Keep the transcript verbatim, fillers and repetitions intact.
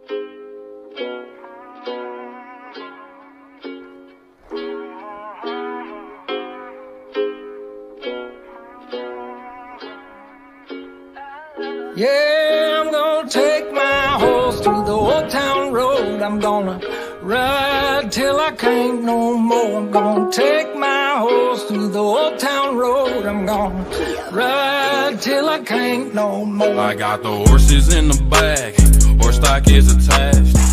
Yeah, I'm gonna take my horse to the old town road. I'm gonna ride till I can't no more. I'm gonna take my horse to the old town road. I'm gonna ride till I can't no more. I got the horses in the back, horse stock is attached.